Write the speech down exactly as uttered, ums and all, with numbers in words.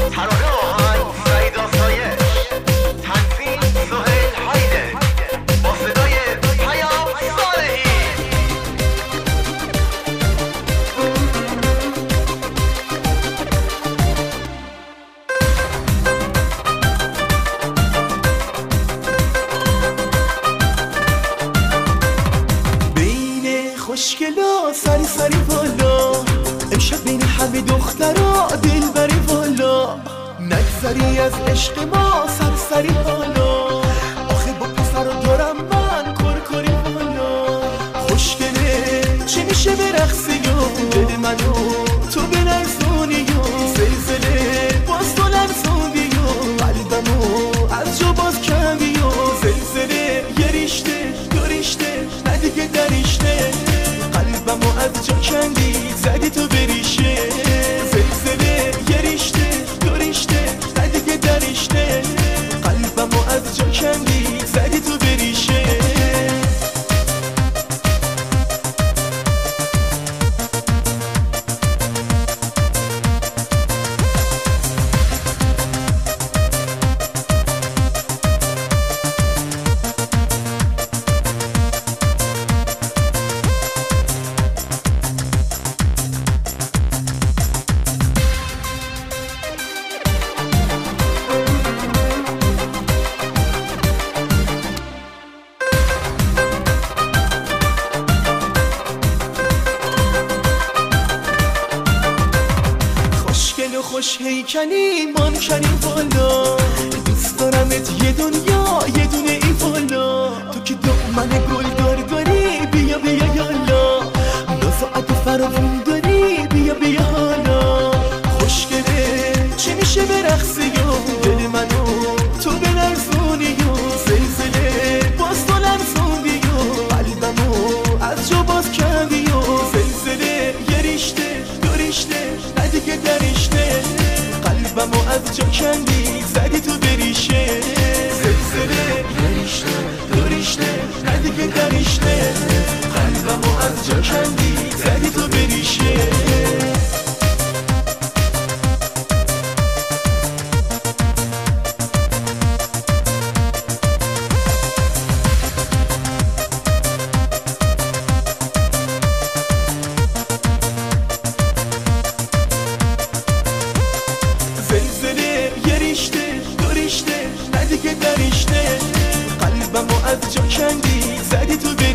خوشگلا سری سری بالا، امشب بین همه دخترا دل بری بالا، نگذری از عشق ما سر سری بالا، آخه با پسر دارم من کرکری بالا. خوشگله چی میشه برقصی و دل منو تو بلرزونی و زلزله باز تو لرزوندی و قلبمو از جا باز کردی و زلزله یه ریشته دو ریشته نه دیگه دریشته، قلبمو از جا کندی زدی تو بریشه، زلزله یه ریشته دو ریشته نه دیگه دریشته، قلبمو از جا کندی زدی تو بریشه. خوش هیکنی مان کنیم بالا، دوست دارمت یه دنیا یه دونه ای بالا، تو که دامن گلدار داری بیا بیا یالا، نازعت فراوون داری بیا بیا حالا. خوشگله چی میشه برقصی و دل منو تو بلرزونی و زلزله باز تو لرزوندی و قلبمو از جا باز کردی و زلزله یه ریشته دو ریشته نه دیگه دریشته، قلبمو از جا کندی زدی تو بریشه، زلزله یه ریشته دو ریشته نه دیگه دریشته، قلبمو از جا کندی زدی تو بریشه. قلبمو از جا کندی زدی تو